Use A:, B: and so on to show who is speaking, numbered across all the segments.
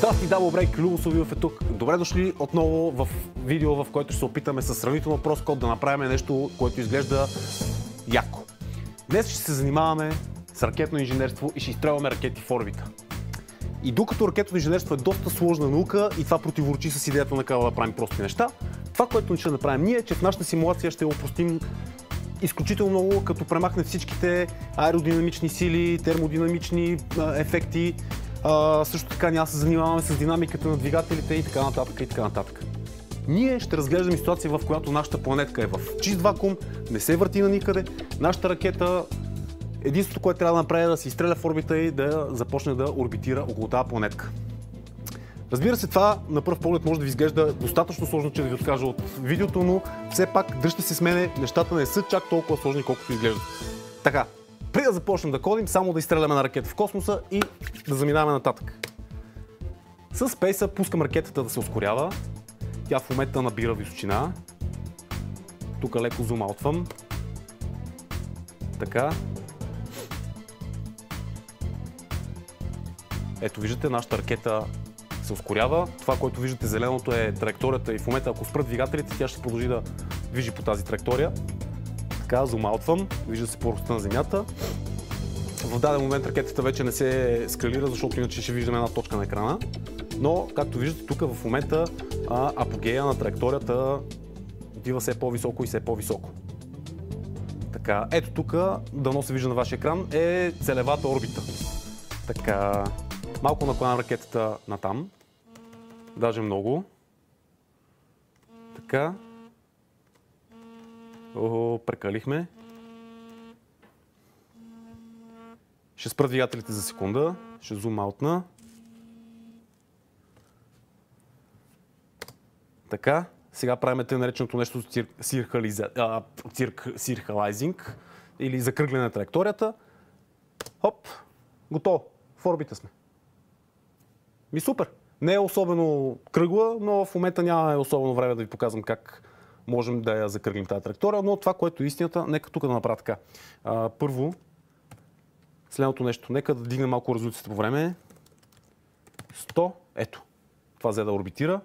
A: Здрасти, Double Break, Любо Савиев е тук. Добре дошли отново в видео, в което ще се опитаме с сравнително прост код да направим нещо, което изглежда яко. Днес ще се занимаваме с ракетно инженерство и ще изстрелваме ракети в орбита. И докато ракетно инженерство е доста сложна наука и това противоречи с идеята на Кала да правим прости неща, това, което ще направим ние, е, че в нашата симулация ще опростим изключително много, като премахне всичките аеродинамични сили, термодинамични ефекти. Също така няма да се занимаваме с динамиката на двигателите и така нататък и така нататък. Ние ще разглеждаме ситуация, в която нашата планетка е в чист вакуум, не се върти на никъде. Нашата ракета, единството, което трябва да направи е да се изстреля в орбита и да започне да орбитира около тази планетка. Разбира се, това на пръв поглед може да ви изглежда достатъчно сложно, че да ви откажа от видеото, но все пак дръжте се с мене, нещата не са чак толкова сложни, колкото изглеждат. Така, преди да започнем да кодим, само да изстреляме на ракета в космоса и да заминаваме нататък. С Space пускам ракетата да се ускорява. Тя в момента набира височина. Тук леко зум-аутвам. Така. Ето виждате, нашата ракета се ускорява. Това, което виждате зеленото е траекторията и в момента, ако спрат двигателите, тя ще продължи да движи по тази траектория. Така, зум-аутвам. Вижда се плоскостта на Земята. В даден момент ракетата вече не се скалира, защото иначе ще виждаме една точка на екрана. Но, както виждате, тук в момента апогея на траекторията отива все по-високо и все по-високо. Така, ето тук, дано се вижда на вашия екран, е целевата орбита. Така, малко накланям ракетата натам. Даже много. Така. Охо, прекалихме. Ще спра двигателите за секунда. Ще зум-аутна. Така. Сега правим тъй нареченото нещо циркалайзинг или закръгляне на траекторията. Хоп! Готово. В орбита сме. Супер! Не е особено кръгла, но в момента нямаме особено време да ви показвам как можем да я закръглим тази траектория, но това, което е истината, нека тук да направя така. Първо, следното нещо. Нека да дигнем малко резолюцията по време. 100. Ето. Това взе да орбитира.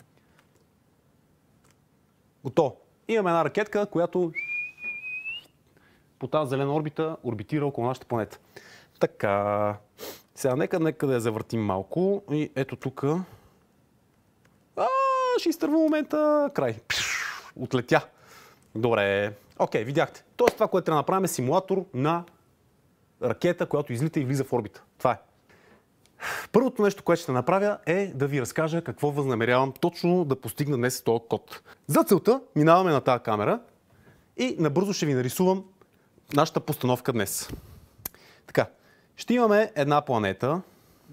A: Готово. Имаме една ракетка, която по тази зелена орбита орбитира около нашата планета. Така. Сега нека да я завъртим малко. И ето тук. Ще изтърва момента. Край. Отлетя. Добре. Окей, видяхте. Тоест това, което трябва да направим, е симулатор на ракета, която излита и влиза в орбита. Това е. Първото нещо, което ще направя, е да ви разкажа какво възнамерявам точно да постигна днес с този код. За целта минаваме на тази камера и набързо ще ви нарисувам нашата постановка днес. Така, ще имаме една планета.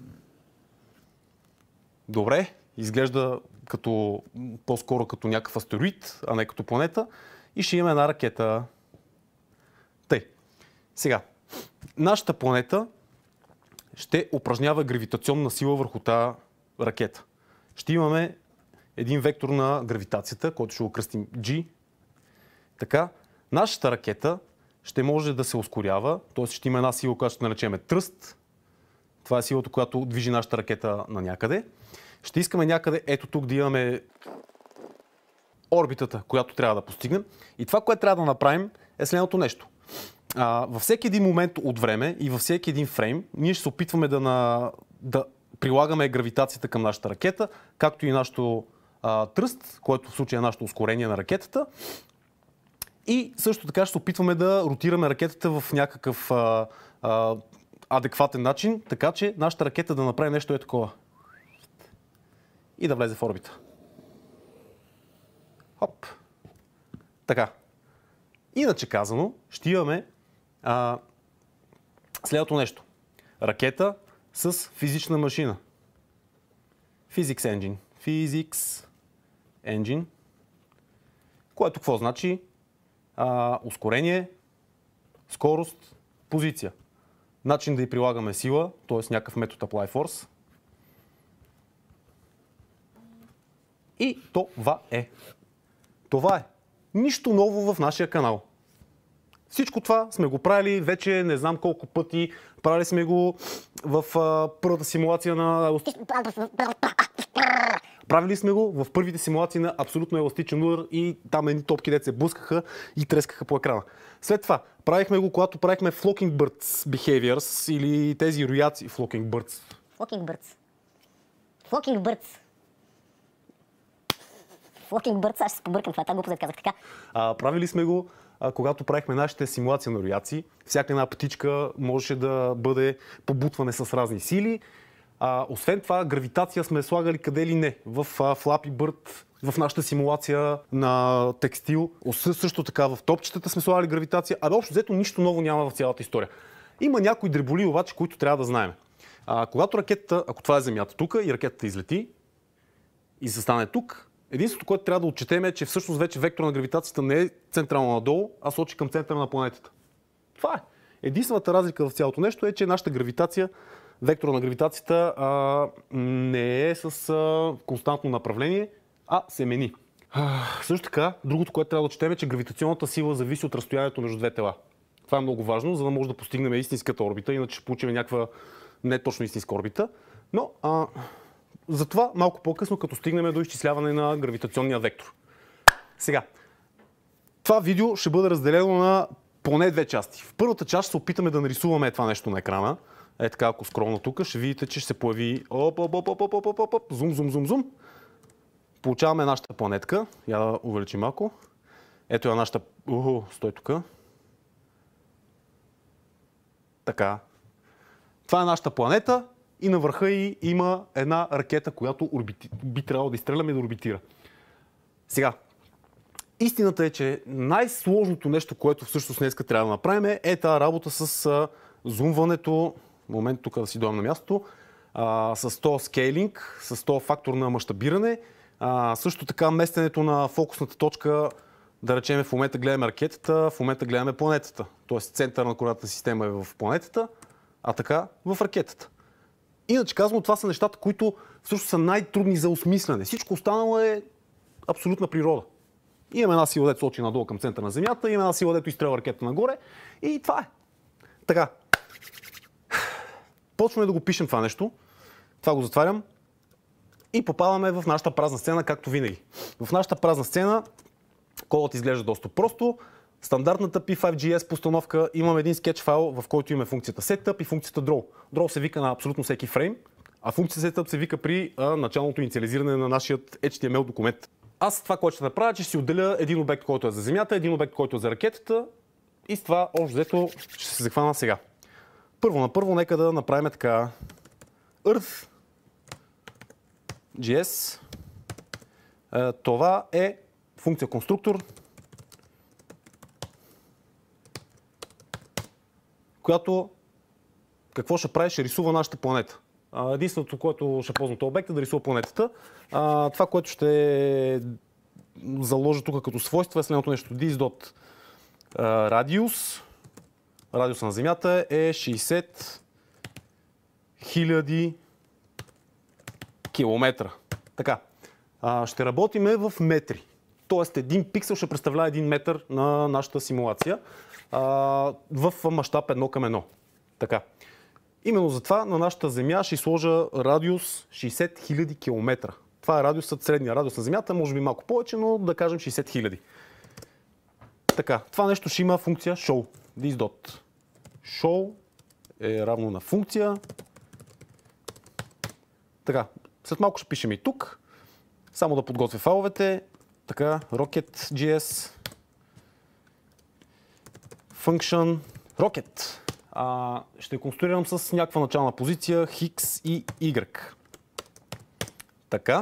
A: Добре, изглежда по-скоро като някакъв астероид, а не като планета. И ще имаме една ракета. Тъй. Сега, нашата планета ще упражнява гравитационна сила върху тази ракета. Ще имаме един вектор на гравитацията, който ще го кръстим G. Така, нашата ракета ще може да се ускорява, т.е. ще има една сила, която ще наречем тръст. Това е силата, която движи нашата ракета на някъде. Ще искаме някъде, ето тук да имаме орбитата, която трябва да постигнем. И това, което трябва да направим, е следното нещо. Във всеки един момент от време и във всеки един фрейм, ние ще се опитваме да прилагаме гравитацията към нашата ракета, както и нашото тръст, което в случая е нашето ускорение на ракетата. И също така ще се опитваме да ротираме ракетата в някакъв адекватен начин, така че нашата ракета да направи нещо е такова. И да влезе в орбита. Хоп. Така. Иначе казано, ще имаме следното нещо. Ракета с физична машина. Physics Engine. Което какво значи? Ускорение, скорост, позиция. Начин да й прилагаме сила, т.е. някакъв метод Apply Force. И това е. Това е. Нищо ново в нашия канал. Всичко това сме го правили вече не знам колко пъти. Правили сме го в първата симулация на... Правили сме го в първите симулации на абсолютно еластичен удар и там едни топки деца се блъскаха и трескаха по екрана. След това правихме го, когато правихме Flocking Birds Behaviors или тези рояци... Flocking Birds.
B: Flocking Birds, аз ще се побъркам това, го казах така.
A: Правили сме го, когато правихме нашите симулации на рояци. Всяка една птичка можеше да бъде побутване с разни сили. Освен това, гравитация сме слагали къде ли не. В Flappy Bird, в нашата симулация на текстил. Също така в топчетата сме слагали гравитация. Общо взето нищо ново няма в цялата история. Има някои дреболи обаче, които трябва да знаем. Когато ракетата, ако това е Земята тук и ракетата излети и се стане тук, единството, което трябва да отчетем е, че всъщност вече вектор на гравитацията не е централно надолу, а сочи към центъра на планетата. Това е. Единствената разлика в цялото нещо е, че нашата гравитация, вектора на гравитацията не е с константно направление, а се мени. Също така, другото, което трябва да отчетем е, че гравитационната сила зависи от разстоянието между две тела. Това е много важно, за да може да постигнем истинската орбита, иначе ще получим някаква не точно истинска орбита. Но затова малко по-късно, като стигнем до изчисляване на гравитационния вектор. Сега, това видео ще бъде разделено на поне две части. В първата част ще се опитаме да нарисуваме това нещо на екрана. Така, ако скролна тук, ще видите, че ще се появи зум. Получаваме нашата планетка. Я да увеличим малко. Ето е нашата... Стой тук. Така. Това е нашата планета и на върха ѝ има една ракета, която би трябвало да изстреляме и да орбитира. Сега, истината е, че най-сложното нещо, което всъщност днес трябва да направим е тази работа с зумването, момент тук да си дойдем на мястото, с този скейлинг, с този фактор на мащабиране, също така местенето на фокусната точка, да речем в момента гледаме ракетата, в момента гледаме планетата. Тоест център на координатната система е в планетата, а така в ракетата. Иначе казвам, това са нещата, които всъщност са най-трудни за осмисляне. Всичко останало е абсолютна природа. Имаме една сила, дето сочи надолу към центъра на Земята, имаме една сила, дето изстрелва ракета нагоре и това е. Така. Почваме да го пишем това нещо. Това го затварям. И попадаме в нашата празна сцена, както винаги. В нашата празна сцена кодът изглежда доста просто. Стандартната P5GS постановка, имаме един скетч файл, в който имаме функцията setup и функцията draw. Draw се вика на абсолютно всеки фрейм, а функцията setup се вика при началното инициализиране на нашия HTML документ. Аз това, което ще направя, че ще си отделя един обект, който е за Земята, един обект, който е за ракетата и с това общо взето ще се захвана сега. Първо, нека да направим така Earth.js. Това е функция конструктор, която какво ще прави? Ще рисува нашата планета. Единственото, което ще ползвам този обект е да рисува планетата. Това, което ще заложа тук като свойство е следното нещо. This.radius. Радиуса на Земята е 60 000 километра. Така. Ще работиме в метри. Тоест един пиксел ще представлява 1 метър на нашата симулация в мащаб 1:1. Така. Именно затова на нашата Земя ще сложа радиус 60 000 км. Това е радиусът, средния радиус на Земята, може би малко повече, но да кажем 60 000. Така, това нещо ще има функция show. This.show е равно на функция. Така, след малко ще пишем и тук. Само да подготвя файловете. Така, rocket.js function rocket. Ще конструирам с някаква начална позиция x и y. Така.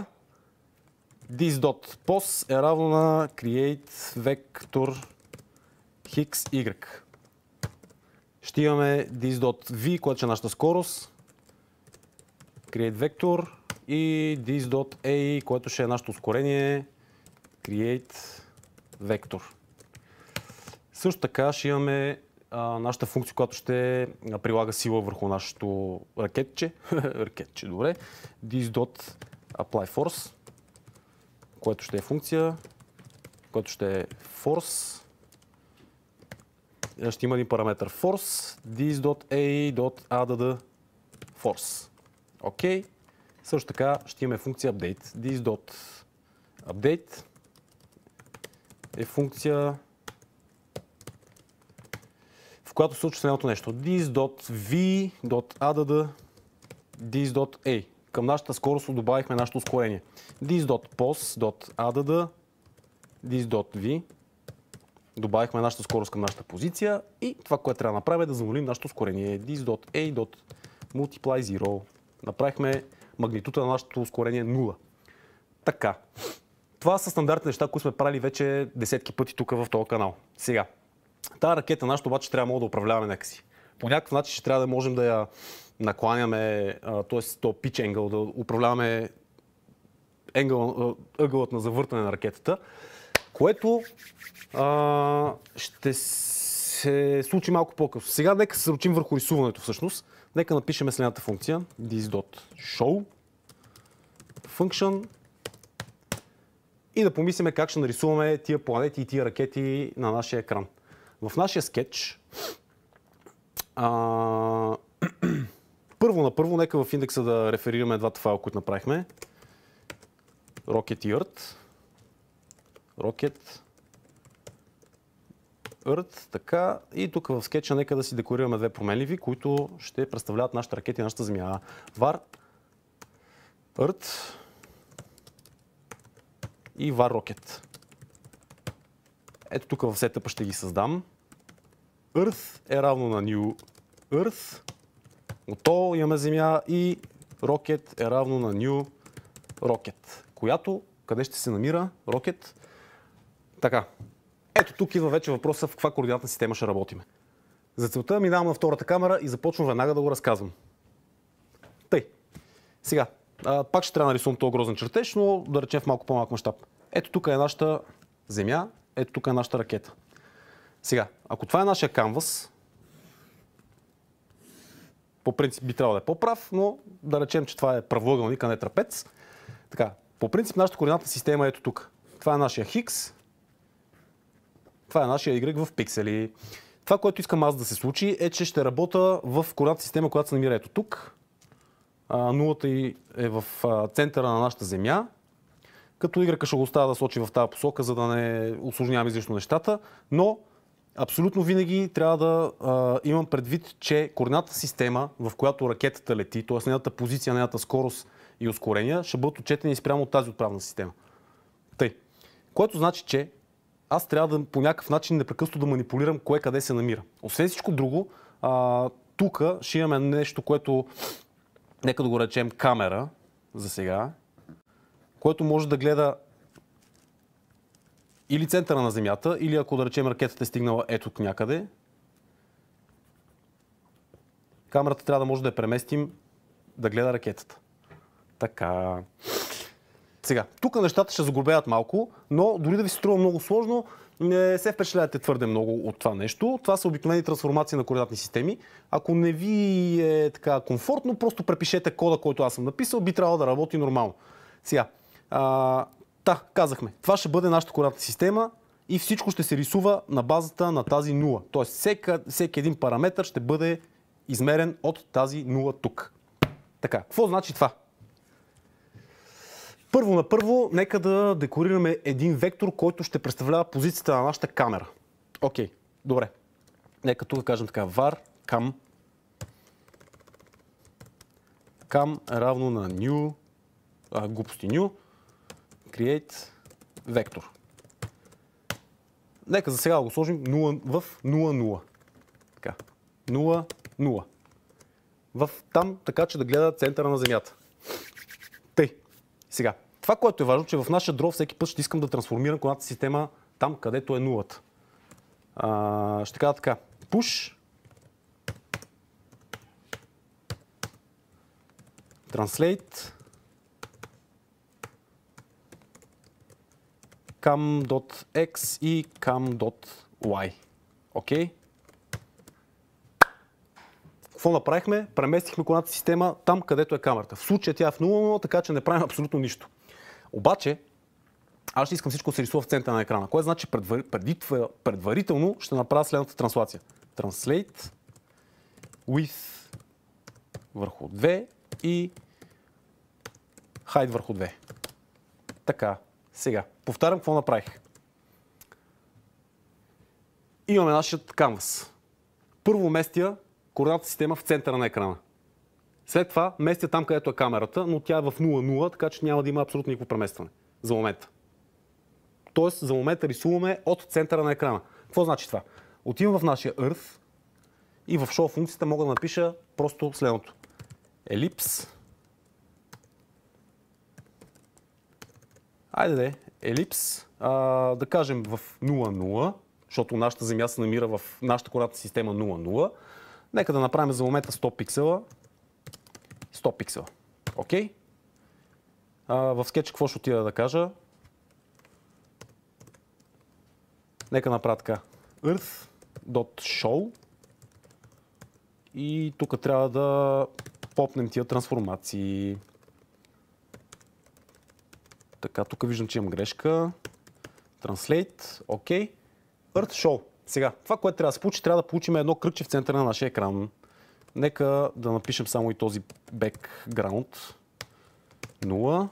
A: This.pos е равно на create vector x, y. Ще имаме this.v, което е нашата скорост. Create vector и this.a, което ще е нашето ускорение. Create vector. Също така ще имаме нашата функция, която ще прилага сила върху нашето ракетче. Ракетче, добре. This.applyForce, което ще е функция, което ще е force. ще има един параметър force, this.a.add force. Окей. Също така ще имаме функция update. This.update е функция, в която се случва следното нещо. This.v.add this.a. Към нашата скорост добавихме нашето ускорение. This.pos.add this.v. Добавихме нашата скорост към нашата позиция и това, което трябва да направим е да замолим нашето ускорение. This.a.multiply 0. Направихме магнитуда на нашето ускорение 0. Така. Това са стандартни неща, които сме правили вече десетки пъти тук в този канал. Сега. Тая ракета нашата обаче трябва да управляваме някакси. По някакъв начин ще трябва да можем да я накланяме, т.е. то pitch angle, да управляваме ъгълът на завъртане на ракетата, което ще се случи малко по-късно. Сега нека се сръчим върху рисуването всъщност. Нека напишем следната функция. This.show function и да помислим как ще нарисуваме тия планети и тия ракети на нашия екран. В нашия скетч първо, нека в индекса да реферираме двата файла, които направихме. Rocket и Earth, така. И тук в скетча нека да си декорираме две променливи, които ще представляват нашите ракети и нашата Земя. var Earth и var Rocket. Ето тук в сетъпа ще ги създам. Earth е равно на new Earth. Готово, имаме Земя и Rocket е равно на new Rocket, която къде ще се намира Rocket? Така. Ето тук идва вече въпроса в каква координатна система ще работиме. За целта минавам на втората камера и започвам веднага да го разказвам. Тъй. Сега, пак ще трябва да нарисувам този грозен чертеж, но да речем в малко по-малък мащаб. Ето тук е нашата Земя, ето тук е нашата ракета. Сега, ако това е нашия канвас, по принцип би трябвало да е по-прав, но да речем, че това е правоъгълник, а не трапец. Така, по принцип нашата координатна система е ето тук. Това е нашия Хикс, това е нашия Y в пиксели. Това, което искам аз да се случи, е, че ще работя в координатна система, която се намира ето тук. Нулата е в центъра на нашата Земя, като Y ще го оставя да сочи в тази посока, за да не усложнявам излишно нещата, но абсолютно винаги трябва да имам предвид, че координатната система, в която ракетата лети, т.е. нейната позиция, нейната скорост и ускорения, ще бъдат отчетени спрямо от тази отправна система. Тъй. Което значи, че аз трябва да по някакъв начин непрекъснато да манипулирам кое къде се намира. Освен всичко друго, тук ще имаме нещо, което, нека да го речем камера за сега, което може да гледа или центъра на Земята, или ако да речем ракетата е стигнала ето някъде, камерата трябва да може да я преместим да гледа ракетата. Така. Сега, тук нещата ще загубеят малко, но дори да ви се струва много сложно, не се впечатлявате твърде много от това нещо. Това са обикновени трансформации на координатни системи. Ако не ви е така комфортно, просто препишете кода, който аз съм написал, би трябвало да работи нормално. Сега, казахме, това ще бъде нашата координатна система и всичко ще се рисува на базата на тази нула. Тоест, всеки един параметър ще бъде измерен от тази нула тук. Така, какво значи това? Първо, нека да декорираме един вектор, който ще представлява позицията на нашата камера. Окей, добре. Нека тук кажем така, var cam е равно на new, new, create вектор. Нека за сега го сложим 0 в 0,0. Така, 0,0. Там, така че да гледа центъра на Земята. Тъй. Сега, това, което е важно, че в нашия draw всеки път ще искам да трансформирам координатната система там, където е нулата. Ще кажа така. Push translate cam.x и cam.y. Окей? Какво направихме? Преместихме координатната система там, където е камерата. В случая тя е в 0,0, така че не правим абсолютно нищо. Обаче, аз ще искам всичко да се рисува в центъра на екрана. Което значи предварително ще направя следната транслация. Translate with върху 2 и height върху 2. Така, сега, повтарям какво направих. Имаме нашия канвас. Първо местя координатната система в центъра на екрана. След това местя там, където е камерата, но тя е в 0,0, така че няма да има абсолютно никакво преместване. За момента. Тоест, за момента рисуваме от центъра на екрана. Какво значи това? Отивам в нашия Earth и в show функцията мога да напиша просто следното. Елипс. Айде, елипс. Да кажем в 0,0, защото нашата Земя се намира в нашата координатна система 0,0. Нека да направим за момента 100 пиксела. 100 пиксела. Окей? В скетч какво ще отида да кажа? Нека направя така. Earth.show и тук трябва да попнем тия трансформации. Така, тук виждам, че имам грешка. Translate, окей. Earth Show. Сега, това, което трябва да се получи, трябва да получим едно кръгче в центъра на нашия екран. Нека да напишем само и този background. 0.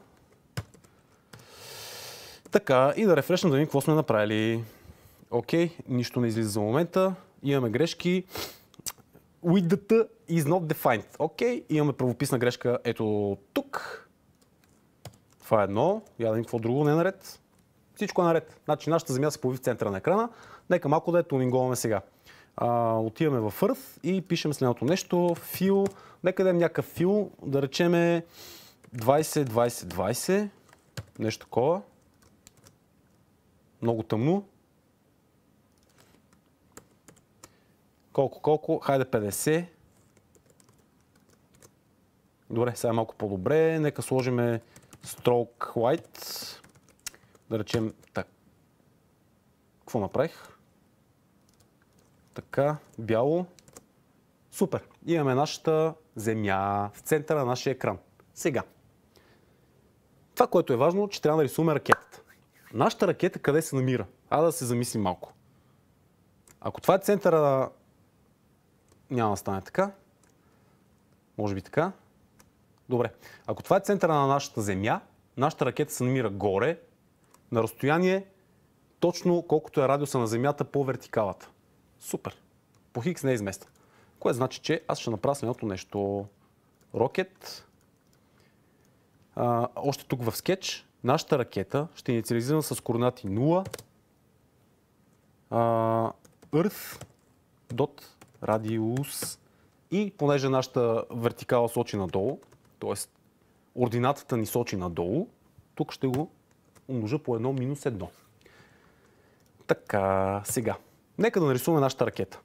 A: Така, и да рефрешнем да видим какво сме направили. Окей, нищо не излиза за момента. Имаме грешки. Width is not defined. Окей, имаме правописна грешка ето тук. Това е едно. Я да видим какво друго не е наред. Всичко е наред. Значи нашата Земя се появи в центъра на екрана. Нека малко да я тунинговаме сега. Отиваме в Earth и пишем следното нещо. Fill. Нека да имам някакъв фил. Да речеме 20-20-20. Нещо такова. Много тъмно. Колко? Хайде 50. Добре, сега е малко по-добре. Нека сложим Stroke White. Да речем так. Какво направих? Така, бяло. Супер. Имаме нашата Земя в центъра на нашия екран. Сега. Това, което е важно, че трябва да рисуваме ракетата. Нашата ракета къде се намира? Да се замислим малко. Ако това е центъра на... Няма да стане така. Може би така. Добре. Ако това е центъра на нашата Земя, нашата ракета се намира горе, на разстояние точно колкото е радиуса на Земята по вертикалата. Супер. По Хикс не е изместен. Което значи, че аз ще направя следното нещо. Рокет. Още тук в скетч. Нашата ракета ще е инициализирана с координати 0. Earth.radius и понеже нашата вертикала сочи надолу, т.е. ординатата ни сочи надолу, тук ще го умножа по 1-1. Така, сега. Нека да нарисуваме нашата ракета.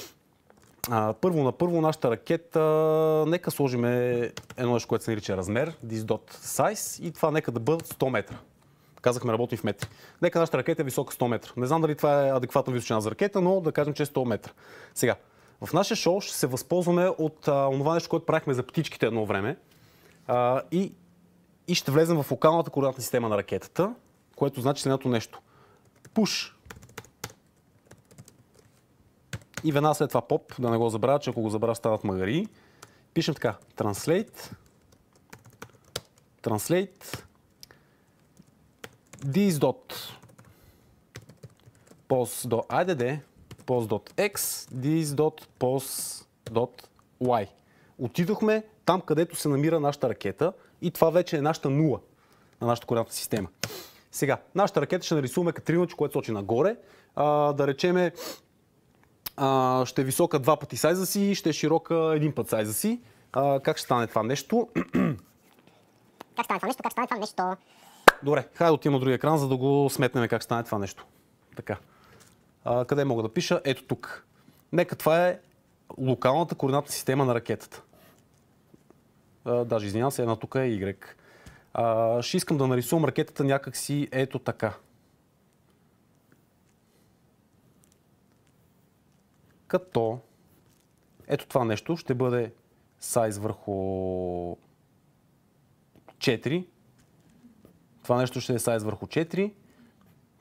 A: Първо нашата ракета, нека сложим едно нещо, което се нарича размер, this.size и това нека да бъдат 100 метра. Казахме, работим в метри. Нека нашата ракета е висока 100 метра. Не знам дали това е адекватна височина за ракета, но да кажем, че е 100 метра. Сега, в нашия шоу ще се възползваме от това нещо, което правихме за птичките едно време и ще влезем в локалната координатна система на ракетата, което значи следното нещо. Push. И веднага след това поп, да не го забравя, че ако го забравя стават магари. Пишем така. Translate. This.pos.add This.pos.y. Отидохме там, където се намира нашата ракета и това вече е нашата нула на нашата координатна система. Сега, нашата ракета ще нарисуваме катрилначе, което сочи нагоре. Да речеме, ще е висока 2 пъти сайза си, ще е широка 1 път сайза си. Как ще стане това нещо? Добре, хайде да отидем на другия екран, за да го сметнем как ще стане това нещо. Така. Къде мога да пиша? Ето тук. Нека това е локалната координатна система на ракетата. Даже извинявам се, една тук е Y. Ще искам да нарисувам ракетата някакси ето така. Като ето това нещо ще бъде сайз върху 4. Това нещо ще е сайз върху 4.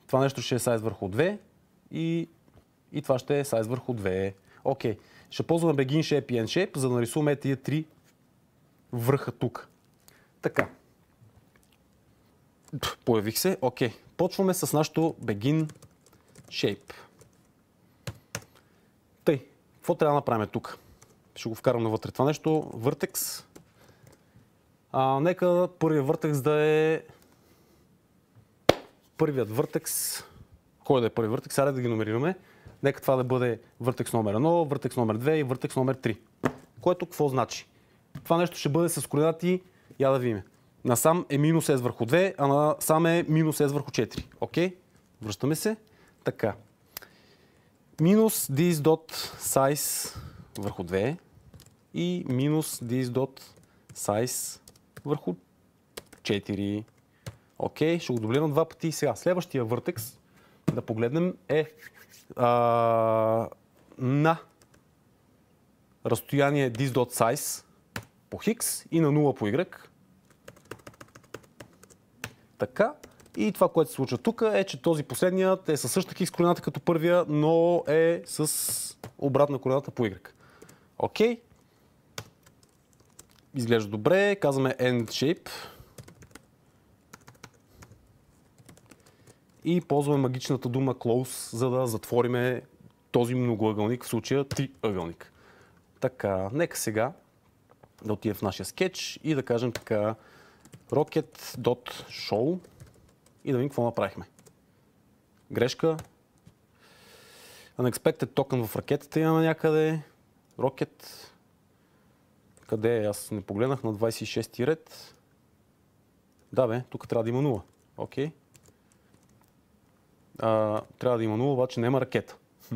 A: Това нещо ще е size върху 2 и това ще е size върху 2. Окей. Ще ползваме begin shape и end shape, за да нарисуваме тия 3 върха тук. Така. Появих се. Окей. Почваме с нашото begin shape. Тъй. Какво трябва да направим тук? Ще го вкарам навътре това нещо. Vertex. Нека първият въртекс да е... Първият въртекс... Кой да е първият въртекс? Аре да ги номерираме. Нека това да бъде въртекс номер 1, въртекс номер 2 и въртекс номер 3. Което какво значи? Това нещо ще бъде с координати, я да видим. Насам е минус S върху 2, а насам е минус S върху 4. Окей? Връщаме се. Така. Минус this dot size върху 2 и минус this dot size върху 4. Окей, ще го дублирам два пъти. Сега, следващия въртекс, да погледнем, е на разстояние this dot size по X и на 0 по Y. Така. И това, което се случва тук е, че този последният е със същата X координата като първия, но е с обратна координата по Y. Окей. Изглежда добре. Казваме end shape. И ползваме магичната дума close, за да затвориме този многоъгълник, в случая триъгълник. Така, нека сега да отидем в нашия скетч и да кажем така rocket.show и да видим какво направихме. Грешка. Unexpected token в ракетата имаме някъде. Rocket. Къде е? Аз не погледнах на 26-ти ред. Да бе, тук трябва да има 0. Окей. Трябва да има 0, обаче няма ракета.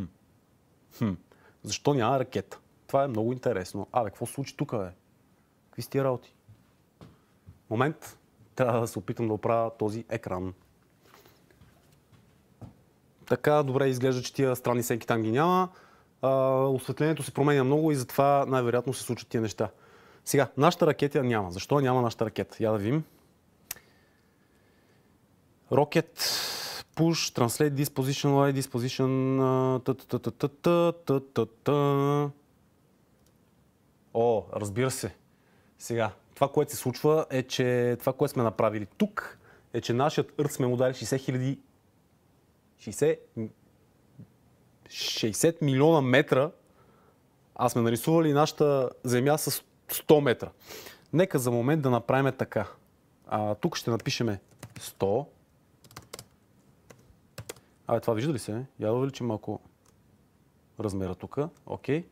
A: Защо няма ракета? Това е много интересно. Абе, какво се случи тук, бе? Какви сте тия работи? Момент. Трябва да се опитам да оправя този екран. Така, добре изглежда, че тия странни сенки там ги няма. Осветлението се променя много и затова най-вероятно се случат тия неща. Сега, нашата ракета няма. Защо няма нашата ракета? Я да видим. Rocket push, translate this position, lie this position. О, разбира се. Сега, това, което се случва е, че това, което сме направили тук, е, че нашият Earth сме му дали 60 милиона метра, а сме нарисували нашата Земя с 100 метра. Нека за момент да направим така. Тук ще напишем 100. Това вижда ли се? Я да увеличим малко размера тук. Окей.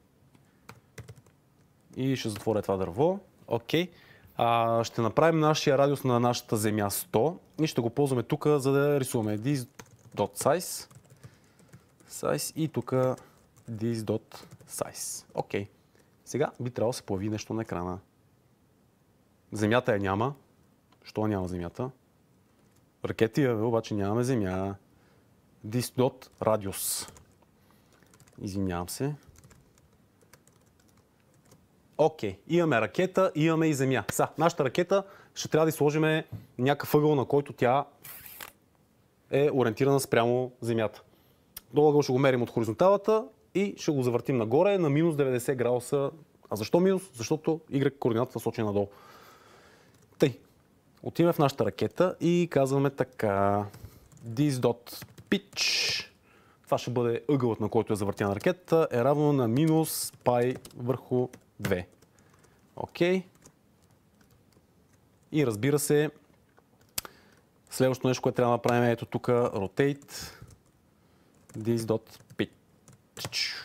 A: И ще затворя това дърво. Окей. Ще направим нашия радиус на нашата Земя 100 и ще го ползваме тук, за да рисуваме this.size и тук this.size. Окей. Сега би трябвало да се появи нещо на екрана. Земята я няма. Що няма Земята? Ракети обаче нямаме Земя. This.radius. Извинявам се. Окей, имаме ракета, имаме и Земя. Нашата ракета ще трябва да сложим някакъв ъгъл, на който тя е ориентирана спрямо Земята. Долу ще го мерим от хоризонталата и ще го завъртим нагоре на минус 90 градуса. А защо минус? Защото Y координата сочи надолу. Тъй, отиваме в нашата ракета и казваме така this.pitch. Това ще бъде ъгълът, на който е завъртяна ракета, е равно на минус π върху 2. Окей. И разбира се, следващото нещо, което трябва да направим е ето тук rotate this.pitch.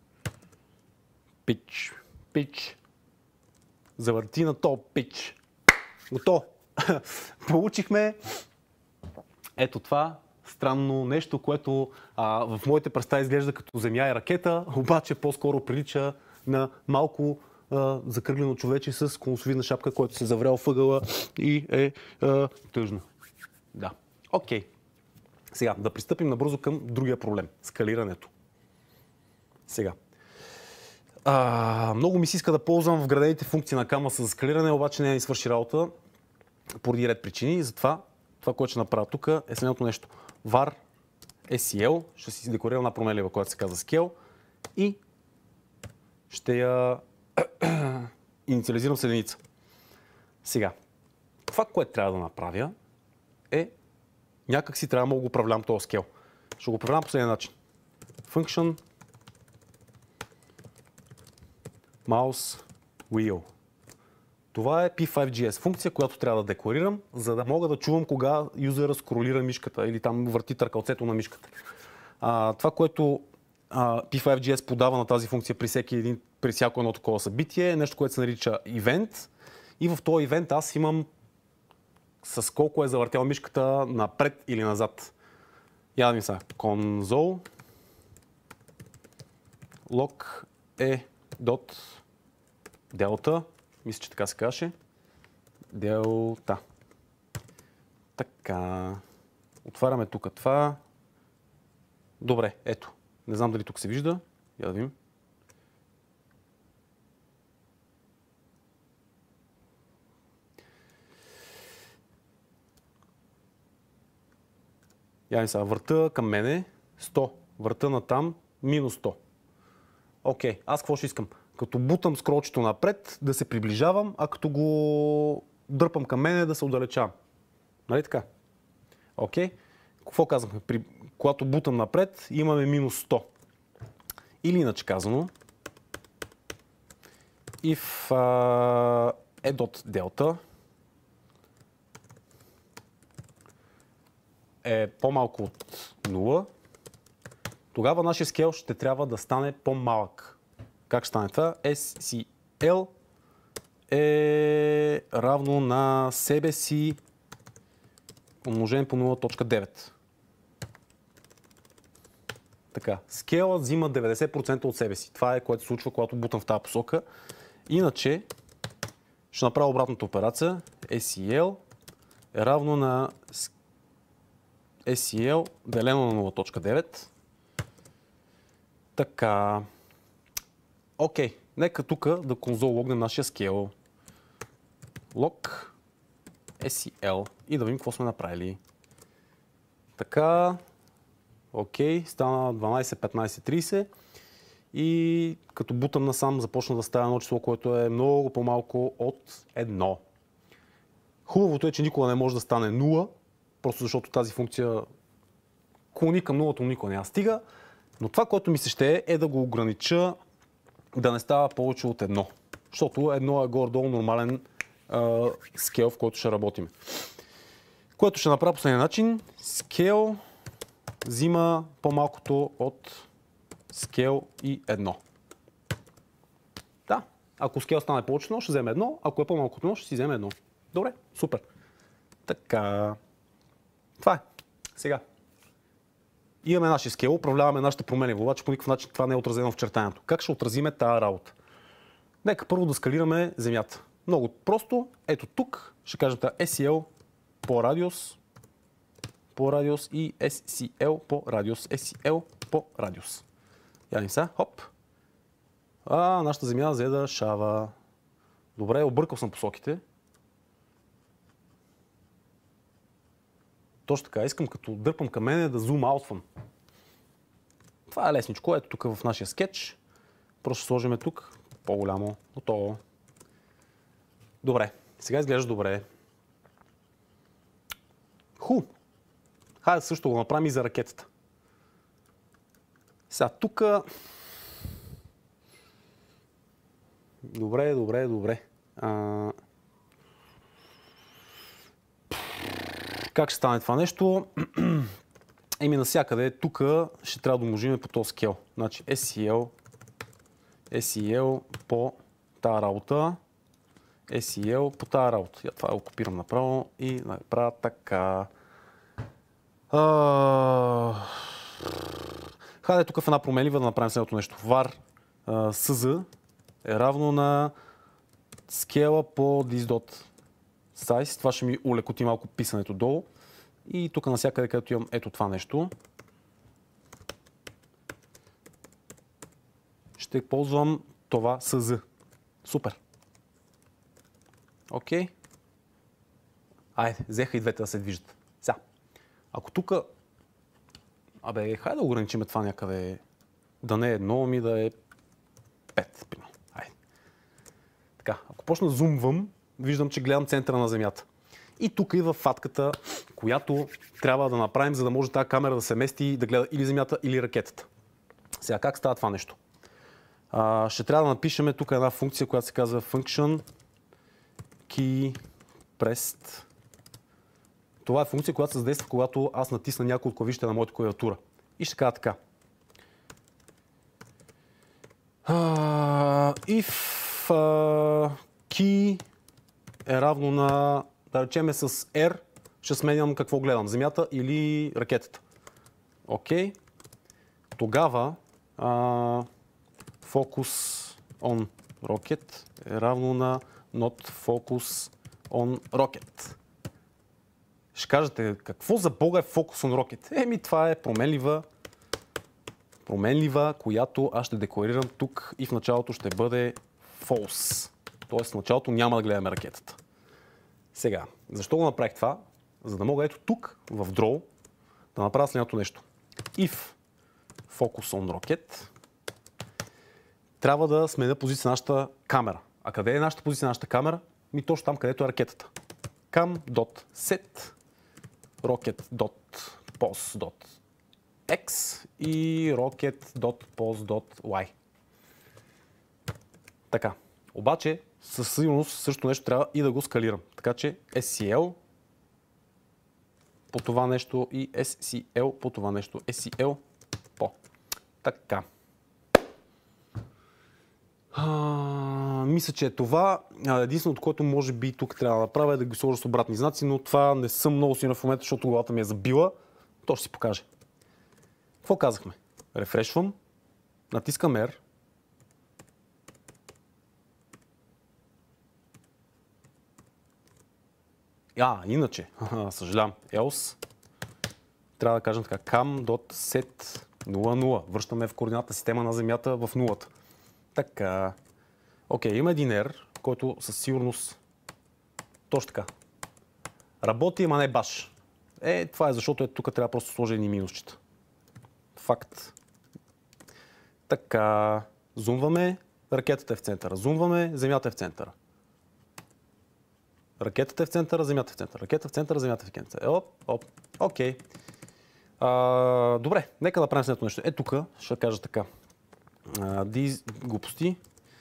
A: Pitch. Завърти на то pitch. Готово. Получихме ето това странно нещо, което в моите представи изглежда като Земя и ракета, обаче по-скоро прилича на малко закръглено човече с конусовидна шапка, който се заврял въгъла и е тъжна. Да. Окей. Сега, да пристъпим набързо към другия проблем. Скалирането. Сега. Много ми се иска да ползвам вградените функции на Canvas за скалиране, обаче не ми свърши работа поради ред причини. Затова това, което ще направя тук е следното нещо. var SEL, ще си декорирам една променлива, която се казва Scale и ще я инициализирам с единица. Сега, това, което трябва да направя е някак си трябва да мога да управлявам този Scale. Ще го управлявам по следния начин. Function mouse wheel. Това е P5GS функция, която трябва да декларирам, за да мога да чувам кога юзера скролира мишката или там върти търкалцето на мишката. Това, което P5GS подава на тази функция при всяко едно такова събитие, е нещо, което се нарича event. И в този event аз имам с колко е завъртял мишката напред или назад. Я да ми са console log е dot delta. Мисля, че така се каже. Делта. Така. Отваряме тук това. Добре, ето. Не знам дали тук се вижда. Я да видим. Я ми сега върта към мене 100. Върта на там минус 100. Окей, аз какво ще искам? Като бутам скролчето напред, да се приближавам, а като го дърпам към мене, да се отдалечавам. Нали така? Окей. Какво казахме? Когато бутам напред, имаме минус 100. Или иначе казано, if e.delta е по-малко от 0, тогава нашия скейл ще трябва да стане по-малък. Как ще стане това? SCL е равно на себе си умножен по 0.9. Така, скейлът взима 90% от себе си. Това е което се случва, когато бутам в тази посока. Иначе ще направя обратната операция. SCL е равно на SCL делено на 0.9. Така. Окей, нека тук да конзол логнем нашия scale. Log SCL и да видим какво сме направили. Така. Окей, стана 12, 15, 30 и като бутам насам започна да става едно число, което е много по-малко от 1. Хубавото е, че никога не може да стане 0, просто защото тази функция клони към 0, но никога не стига. Но това, което ми се ще е да го огранича да не става повече от 1. Защото 1 е горе-долу нормален скейл, в който ще работим. Което ще направя последния начин. Скейл взима по-малкото от скейл и 1. Да, ако скейл стане повече от 1, ще вземе 1, ако е по-малко от 1, ще си вземе 1. Добре, супер. Така. Това е. Сега. Имаме нашия скейл, управляваме нашите промени, обаче по никакъв начин това не е отразено в чертанието. Как ще отразиме тази работа? Нека първо да скалираме земята. Много просто. Ето тук ще кажем SCL по радиус и SCL по радиус. SCL по радиус. Ядем сега. Хоп. Нашата земя взе да шава. Добре, объркал съм посоките. Точно така, искам като дърпам към мене да зум-аутвам. Това е лесничко. Ето тук в нашия скетч. Просто ще сложим тук по-голямо. Готово. Добре. Сега изглежда добре. Хайде също го направим и за ракетата. Сега тук... Добре. Как ще стане това нещо? Насякъде тук ще трябва да умножим по този скейл. Значи SCL по тази работа. SCL по тази работа. Я това го копирам направо и направя така. Хайде тук в една променлива да направим следното нещо. var SZ е равно на скела по this.size. Това ще ми улекоти малко писането долу. И тук навсякъде, където имам ето това нещо, ще ползвам това SZ. Супер. Окей. Айде, взеха и двете да се движат. Сега, ако тук Абе, хайде да ограничим това някъде. Да не е 1, ами да е 5. Хайде. Така, ако почна да зумвам, виждам, че гледам центъра на Земята. И тук идва фатката, която трябва да направим, за да може тази камера да се мести и да гледа или Земята, или ракетата. Сега, как става това нещо? Ще трябва да напишем тук една функция, която се казва function key pressed. Това е функция, която се задейства, когато аз натисна някои от клавишите на моята клавиатура. И ще кажа така. If key е равно на, да речем с R, ще сменям какво гледам, Земята или ракетата. Окей. Тогава focus on rocket е равно на not focus on rocket. Ще кажете, какво за Бога е focus on rocket? Това е променлива, която аз ще декларирам тук и в началото ще бъде false. Тоест в началото няма да гледаме ракетата. Сега, защо го направих това? За да мога ето тук, в Draw, да направя следното нещо. If focus on rocket, трябва да сменя позиция на нашата камера. А къде е нашата позиция на нашата камера? Точно там, където е ракетата. cam.set rocket.pose.x и rocket.pose.y. Така. Обаче, със сигурност също нещо трябва и да го скалирам. Така че SCL по това нещо и SCL по това нещо. SCL по. Така. Мисля, че е това. Единственото, което може би тук трябва да направя е да ги сложа с обратни знаци, но това не съм много сигурен в момента, защото главата ми е забила. То ще си покаже. Какво казахме? Рефрешвам, натискам R. Иначе, съжалявам, else. Трябва да кажем така, cam.set 00. Връщаме в координата система на Земята в нулата. Така. Окей, има един R, който със сигурност точно така. Работи, ама не баш. Това е защото тук трябва просто да сложа едни минусчета. Факт. Така. Зумваме. Ракетата е в центъра. Зумваме. Земята е в центъра. Ракетата е в центъра, Земята е в центъра. Ракета в центъра, Земята е в центъра. Окей. Добре, нека да правим следното нещо. Тук ще кажа така. Глупости.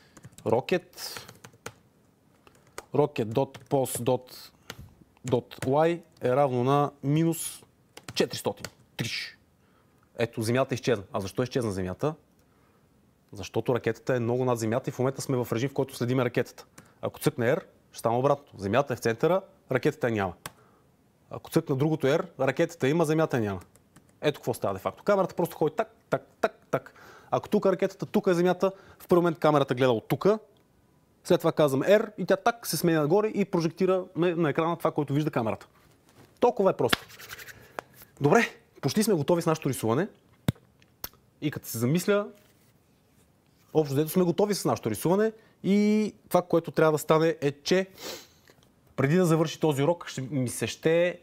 A: Rocket.pos.y е равно на минус 400. Триш. Ето, Земята изчезна. А защо изчезна Земята? Защото ракетата е много над Земята и в момента сме в режим, в който следиме ракетата. Ако цъкне R, ще стане обратно. Земята е в центъра, ракетата няма. Ако цъкна другото R, ракетата има, Земята няма. Ето какво става де факто. Камерата просто ходи так. Ако тук ракетата, тук е Земята, в първи момент камерата гледа от тук, след това казвам R и тя так се сменя нагоре и прожектира на екрана това, което вижда камерата. Толкова е просто. Добре, почти сме готови с нашето рисуване. И като се замисля, общо взето сме готови с нашето рисуване и това, което трябва да стане е, че преди да завърши този урок, ще ми се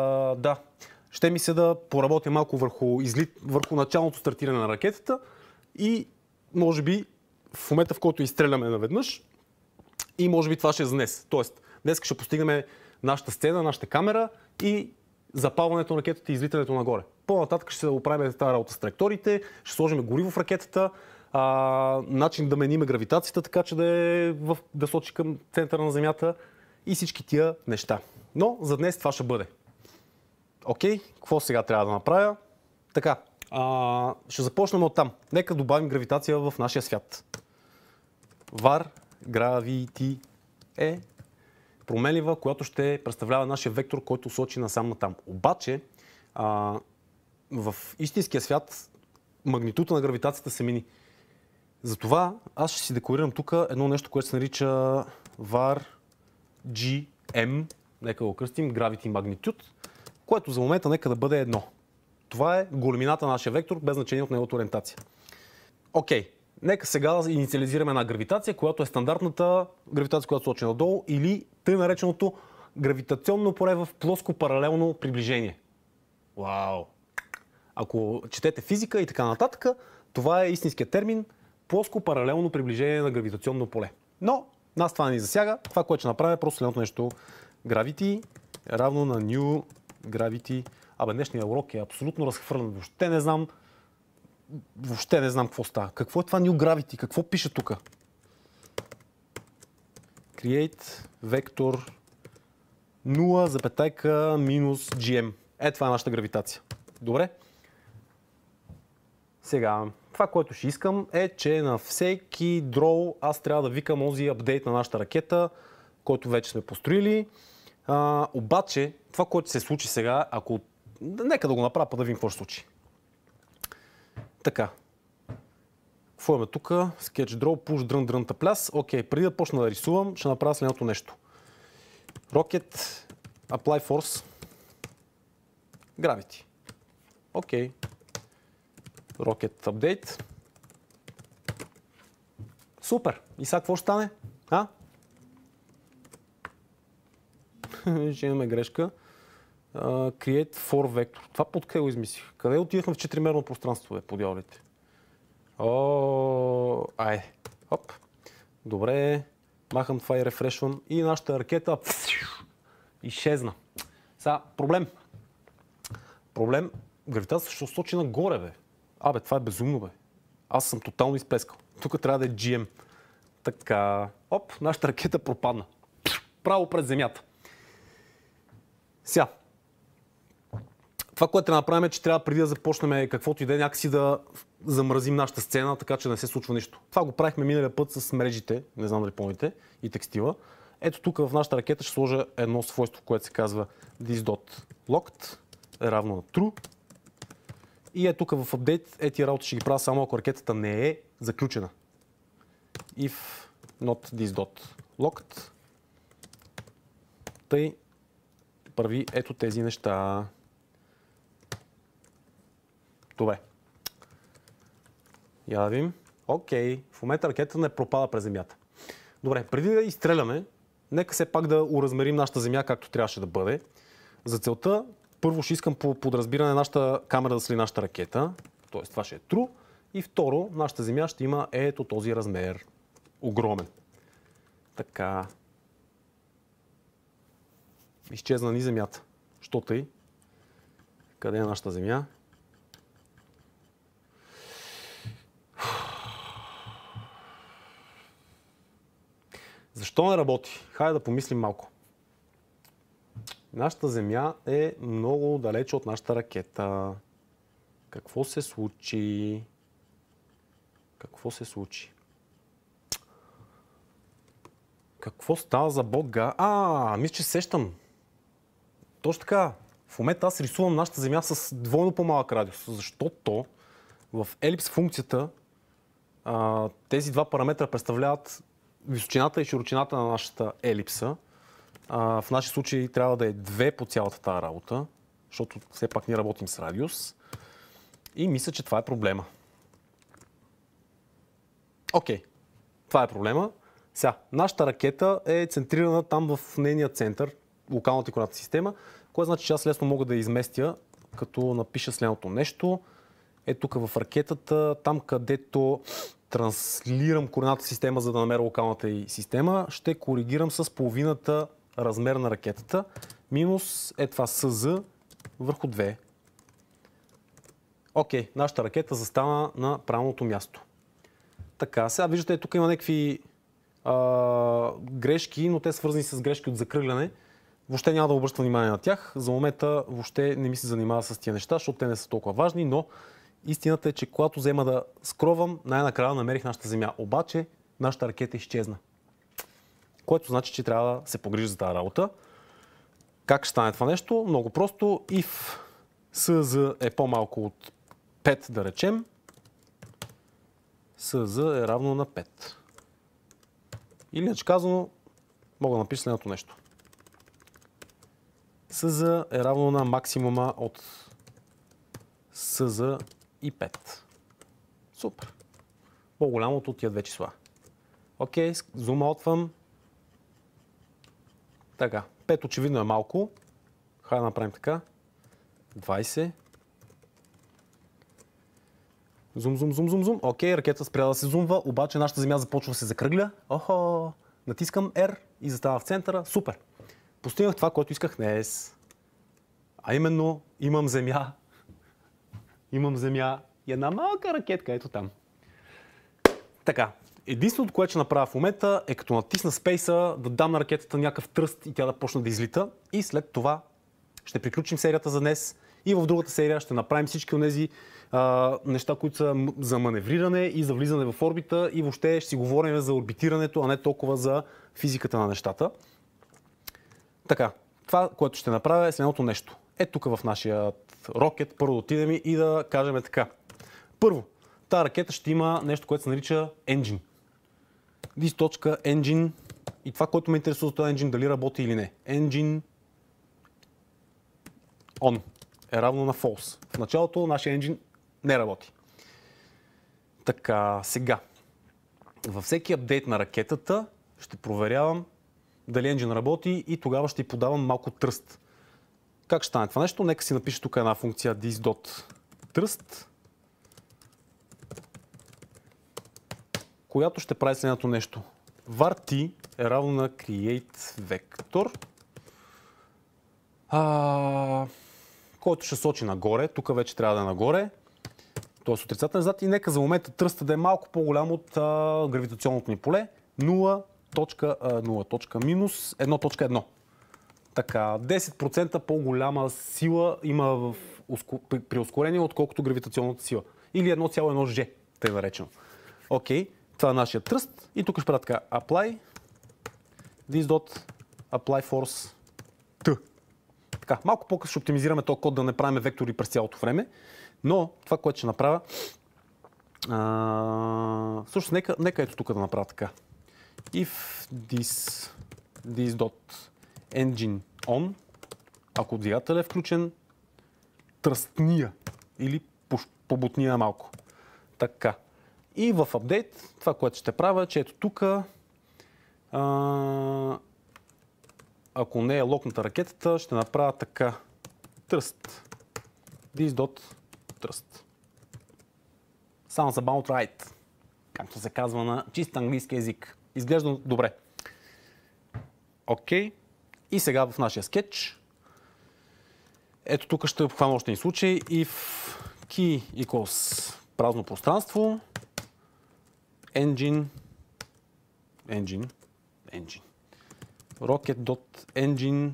A: да поработя малко върху началното стартиране на ракетата и може би в момента, в който изстреляме наведнъж и може би това ще е за днес. Тоест, днес ще постигнем нашата сцена, нашата камера и запалването на ракетата и излитането нагоре. По-нататък ще се оправим тази работа с траекториите, ще сложим гориво в ракетата, начин да мениме гравитацията, така че да сочи към центъра на Земята и всички тия неща. Но за днес това ще бъде. Окей, какво сега трябва да направя? Така, ще започнем от там. Нека добавим гравитация в нашия свят. var gravity е променлива, която ще представлява нашия вектор, който сочи насам натам. Обаче, в истинския свят магнитудата на гравитацията се мени. Затова аз ще си декларирам тук едно нещо, което се нарича var gm, нека го кръстим, gravity magnitude, което за момента нека да бъде 1. Това е големината на нашия вектор, без значение от неговата ориентация. Окей, нека сега инициализираме една гравитация, която е стандартната гравитация, която сочи надолу, или тъй нареченото гравитационно поле в плоско паралелно приближение. Вау! Ако четете физика и така нататък, това е истинският термин плоско паралелно приближение на гравитационно поле. Но нас това не ни засяга. Това, което ще направим, е просто следното нещо. Gravity е равно на New Gravity. Днешният урок е абсолютно разхвърлен. Въобще не знам какво става. Какво е това New Gravity? Какво пише тук? Create vector 0, минус GM. Това е нашата гравитация. Добре? Сега, това, което ще искам е, че на всеки draw аз трябва да викам онзи апдейт на нашата ракета, който вече сме построили. Обаче, това, което се случи сега, нека да го направя, да видим какво ще случи. Така. Какво имаме тук? Sketch Draw, Push, Drън, Тъпляс. Окей, преди да почна да рисувам, ще направя следното нещо. Rocket, Apply Force, Gravity. Окей. Rocket Update. Супер! И сега какво ще стане? Ще имаме грешка. Create for Vector. Това под къде го измислих? Къде отидахме в 4-мерно пространство, по дяволите? Айде. Хоп. Добре. Махам това и рефрешвам. И нашата ракета изчезна. Сега, проблем. Гравитацията ще сочи нагоре, бе. Това е безумно, бе. Аз съм тотално изплескал. Тук трябва да е GM. Така. Нашата ракета пропадна. Право през земята. Сега. Това, което трябва да направим е, че трябва преди да започнем каквото и да е, някакси да замразим нашата сцена, така че да не се случва нищо. Това го правихме миналия път с мрежите, не знам дали помните, и текстила. Ето тук в нашата ракета ще сложа едно свойство, което се казва this.locked е равно на true. И тук в апдейт тия работи ще ги правя само ако ракетата не е заключена. If not this.locked. Тъй прави ето тези неща. Добре. Я да видим. Окей. В момента ракетата не пропада през земята. Добре, преди да изстреляме, нека все пак да уразмерим нашата земя както трябваше да бъде. За целта, първо ще искам по подразбиране нашата камера да следи нашата ракета. Тоест това ще е true. И второ, нашата земя ще има ето този размер. Огромен. Така. Изчезна ни земята. Що тъй? Къде е нашата земя? Защо не работи? Хайде да помислим малко. Нашата земя е много далече от нашата ракета. Какво се случи? Какво става за бога? Мисля, че сещам. Точно така. В момента аз рисувам нашата земя с двойно по-малък радиус. Защото в елипс функцията тези два параметра представляват височината и широчината на нашата елипса. В нашия случай трябва да е 2 по цялата тази работа, защото все пак ние работим с радиус. И мисля, че това е проблема. Окей, това е проблема. Сега, нашата ракета е центрирана там в нейния център, локалната координатна система, което значи, че аз лесно мога да изместя, като напиша следното нещо. Тук в ракетата, там където транслирам координатната система, за да намеря локалната й система, ще коригирам с половината размер на ракетата, минус това СЗ върху 2. Окей, нашата ракета застана на правилното място. Така, сега виждате, тук има някакви грешки, но те свързани с грешки от закръгляне. Въобще няма да обръщам внимание на тях. За момента въобще не ми се занимава с тия неща, защото те не са толкова важни, но истината е, че когато взема да скровам, най-накрая намерих нашата земя. Обаче нашата ракета изчезна. Което значи, че трябва да се погрижи за тази работа. Как ще стане това нещо? Много просто. If СЗ е по-малко от 5, да речем, СЗ е равно на 5. Или иначе казано, мога да напиша следното нещо. СЗ е равно на максимума от СЗ и 5. Супер. По-голямото от тия две числа. Окей, зум-аутвам. Така, 5 очевидно е малко. Хайде да направим така. 20. Зум. Окей, ракета спря да се зумва, обаче нашата Земя започва да се закръгля. Охо, натискам R и застава в центъра. Супер. Постигнах това, което исках днес. А именно, имам Земя и една малка ракетка, ето там. Така, единственото, което ще направя в момента е като натисна спейса да дам на ракетата някакъв тръст и тя да почне да излита. И след това ще приключим серията за днес и в другата серия ще направим всички от тези неща, които са за маневриране и за влизане в орбита и въобще ще си говорим за орбитирането, а не толкова за физиката на нещата. Така, това, което ще направя е следното нещо. Ето тук в нашия рокет, първо да отидем и да кажем така. Първо, тази ракета ще има нещо, което се нарича engine. This.engine и това, което ме интересува за този engine, дали работи или не. Engine on е равно на false. В началото нашия engine не работи. Така, сега. Във всеки апдейт на ракетата ще проверявам дали engine работи и тогава ще й подавам малко тръст. Как ще стане това нещо? Нека си напиша тук една функция this.trust, която ще прави следното нещо. var_t е равно на createVector, който ще сочи нагоре. Тук вече трябва да е нагоре. Т.е. отрицателен зад и нека за момента тръста да е малко по-голям от гравитационното ни поле. 0.1.1. Така, 10% по-голяма сила има при ускорение, отколкото гравитационната сила. Или 1,1 G, тъй наречено. Окей, това е нашия тръст. И тук ще правя така. Apply this.apply force T. Така, малко по-късно ще оптимизираме този код да не правим вектори през цялото време. Но това, което ще направя... Всъщност, нека ето тук да направя така. If this.engine on, ако двигателят е включен, тръстния или побутния малко. Така. И в апдейт, това, което ще правя, че ето тук, ако не е локната ракетата, ще направя така. Trust. This.trust. Sounds about right. Както се казва на чист английски език. Изглежда добре. Окей. И сега в нашия скетч. Ето тук ще обхвана още един случай. If key equals празно пространство. Engine. Rocket.engine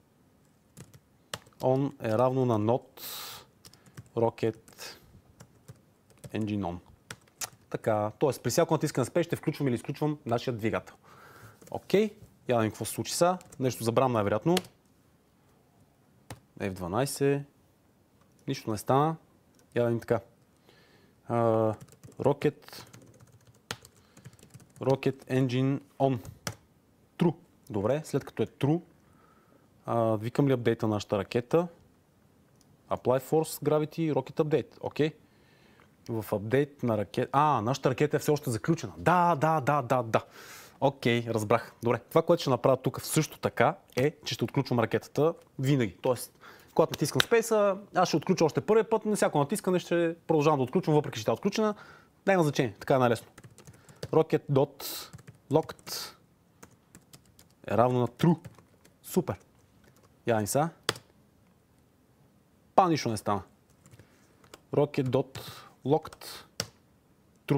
A: on е равно на not rocket engine on. Така, т.е. при всяко натискане на спей ще включвам или изключвам нашия двигател. Окей, я да видим какво се случи сега. Нещо забравям най-вероятно. F12. Нищо не стана. Я да видим така. Rocket engine on. True. Добре, след като е true, викам ли апдейта на нашата ракета? Apply force gravity rocket update. Окей. В апдейт на ракета... нашата ракета е все още заключена. Да. Окей, разбрах. Добре, това, което ще направя тук също така е, че ще отключвам ракетата винаги. Тоест, когато натискам спейса, аз ще отключа още първия път, на всяко натискане ще продължавам да отключвам, въпреки че тя е отключена. Няма значение, така е най-лесно. Rocket.locked е равно на true. Супер. Я сега. Нищо не стана. Rocket.locked true.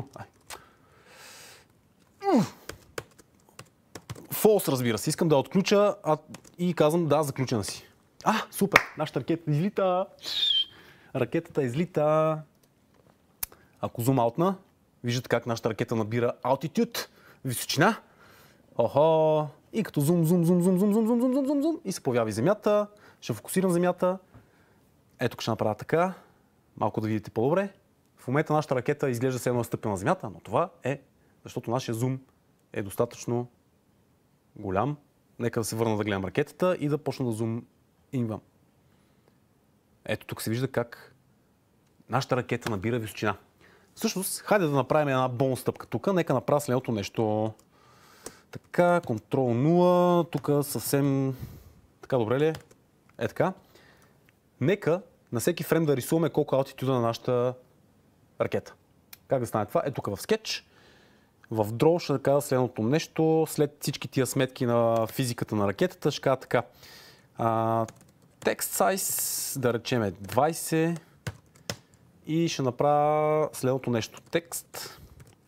A: False, разбира се. Искам да отключа и казвам да, заключена си. Супер. Нашата ракета излита. Ракетата излита. Ако зум аутна, виждате как нашата ракета набира altitude, височина. Охо. И като зум и се появи Земята. Ще фокусирам Земята. Ето тук ще направя така. Малко да видите по-добре. В момента нашата ракета изглежда се едно стъпена на Земята, но това е защото нашия зум е достатъчно голям. Нека да се върна да гледам ракетата и да почна да зум инвам. Ето тук се вижда как нашата ракета набира височина. Всъщност, хайде да направим една бонус стъпка тук. Нека направя следното нещо. Така, контрол 0. Тук съвсем... Така, добре ли е? Така. Нека на всеки фрейм да рисуваме колко е алтитюда на нашата ракета. Как да стане това? Е тук в Sketch. В Draw ще кажа следното нещо. След всички тия сметки на физиката на ракетата ще кажа така. Text size, да речем 20 и ще направя следното нещо. Текст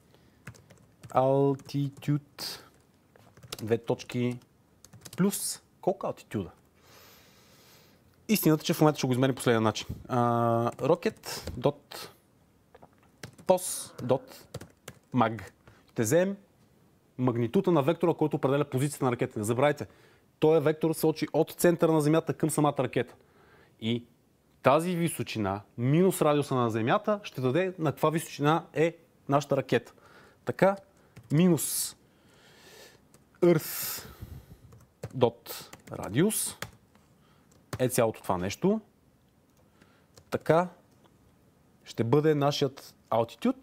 A: altitude 2 точки плюс колко altitude? Истината, че в момента ще го измерим последния начин. rocket.pos.mag. Ще вземем магнитута на вектора, който определя позицията на ракетата. Не забравяйте, този вектор се сочи от центъра на Земята към самата ракета. И тази височина, минус радиуса на Земята, ще даде на каква височина е нашата ракета. Така, минус Earth.radius е цялото това нещо. Така ще бъде нашият altitude.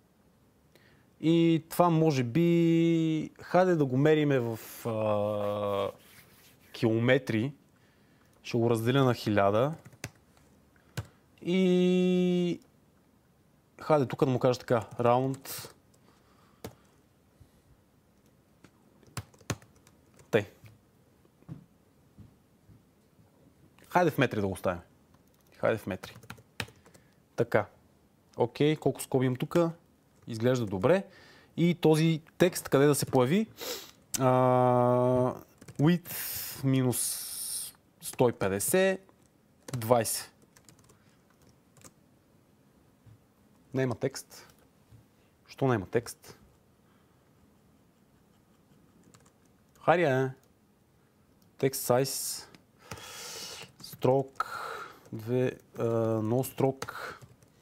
A: И това може би, хайде да го мериме в километри. Ще го разделя на 1000. И хайде тук да му кажа така, round. Тъй. Хайде в метри да го оставим. Хайде в метри. Така. Окей, колко скоби имам тук? Изглежда добре. И този текст, къде да се появи? Width минус 150, 20. Не има текст. Що не има текст? Хайде, text size, stroke, no stroke,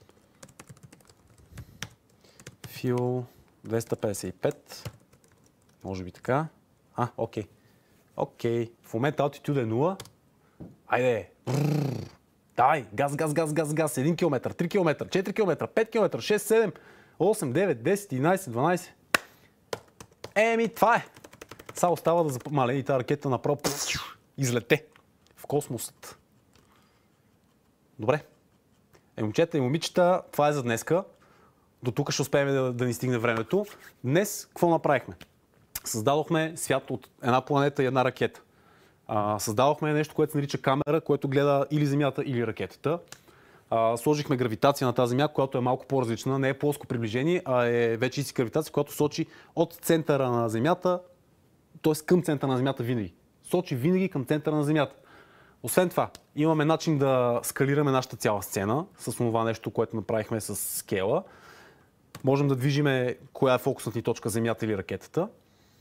A: fill 255, може би така. Окей. Окей. В момента altitude е 0. Айде. Давай, газ. 1 км, 3 км, 4 км, 5 км, 6, 7, 8, 9, 10, 11, 12. Това е. Сега остава да запомаля и тази ракета направо излете в космосът. Добре. Момчета и момичета, това е за днеска. До тук ще успеем да ни стигне времето. Днес какво направихме? Създадохме свят от една планета и една ракета. Създадохме нещо, което се нарича камера, което гледа или Земята, или ракетата. Сложихме гравитация на тази Земя, която е малко по-различна. Не е плоско приближение, а е вече си гравитация, която сочи от центъра на Земята, т.е. към центъра на Земята винаги. Сочи винаги към центъра на Земята. Освен това, имаме начин да скалираме нашата цяла сцена с това нещо, което направихме с скела. Можем да движиме коя е фокусната ни точка, Земята или ракетата.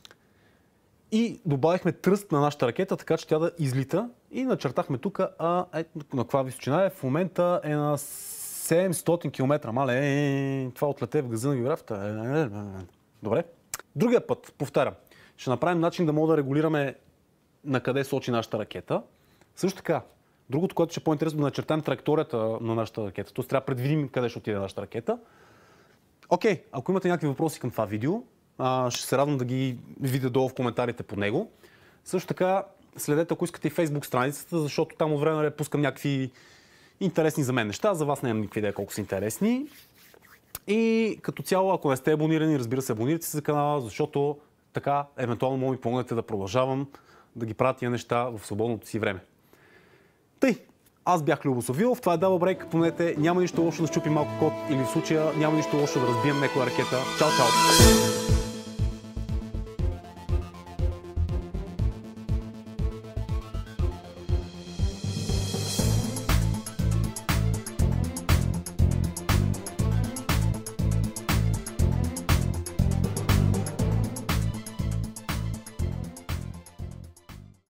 A: И добавихме тръст на нашата ракета, така че тя да излита. И начертахме тук, на каква височина е. В момента е на 700 км. Мале, това отлете в газа на географията. Добре. Другия път, повтарям, ще направим начин да мога да регулираме на къде сочи нашата ракета. Също така, другото, което ще е по-интересно, да начертаем траекторията на нашата ракета. Тоест трябва да предвидим къде ще отиде нашата ракета. Окей, ако имате някакви въпроси към това видео, ще се радвам да ги видя долу в коментарите под него. Също така, следете, ако искате и Facebook страницата, защото там от време пускам някакви интересни за мен неща. За вас нямам никаква идея колко са интересни. И като цяло, ако не сте абонирани, разбира се, абонирайте се за канала, защото така евентуално може да ми помогнете да продължавам да ги правя тия неща в свободното си време. Тъй, аз бях Любо Савилов, това е Double Break, помнете, няма нищо лошо да щупим малко код или в случая няма нищо лошо да разбием някоя ракета. Чао, чао!